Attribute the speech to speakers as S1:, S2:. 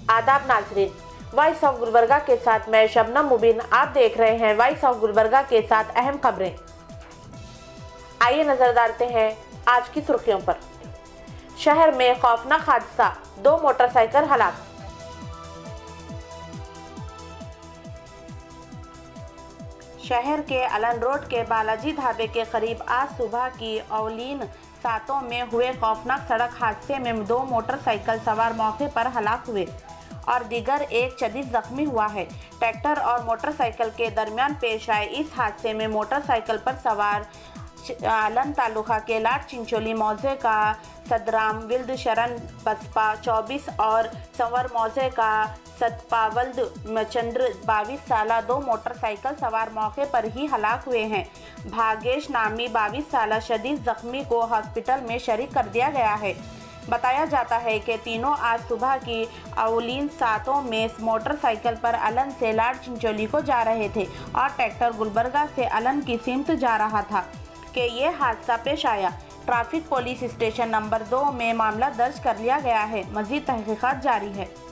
S1: आदाब नाजरीन, voice of Gulbarga के साथ मैं शबनम मुबीन। आप देख रहे हैं वॉइस ऑफ गुलबर्गा के साथ अहम खबरें। आइए नजर डालते हैं आज की सुर्खियों पर। शहर में खौफनाक हादसा, 2 मोटरसाइकिल हलाक। शहर के अलन रोड के बालाजी ढाबे के करीब आज सुबह की औलीन सातों में हुए खौफनाक सड़क हादसे में 2 मोटरसाइकिल सवार मौके पर हलाक हुए और दीगर एक शदीद जख्मी हुआ है। ट्रैक्टर और मोटरसाइकिल के दरमियान पेश आए इस हादसे में मोटरसाइकिल पर सवार आलन तालुका के लाट चिंचोली मौजे का सदराम विल्द शरण बसपा 24 और संवर मौजे का सतपावल्द चंद्र 22 साला 2 मोटरसाइकिल सवार मौके पर ही हलाक हुए हैं। भागेश नामी 22 साला शदीद जख्मी को हॉस्पिटल में शरीक कर दिया गया है। बताया जाता है कि तीनों आज सुबह की औलीन सातों में मोटरसाइकिल पर अलन से लाट चिंचोली को जा रहे थे और ट्रैक्टर गुलबर्गा से अलन की सिमत जा रहा था कि ये हादसा पेश आया। ट्रैफिक पुलिस स्टेशन नंबर 2 में मामला दर्ज कर लिया गया है। मजीद तहकीकात जारी है।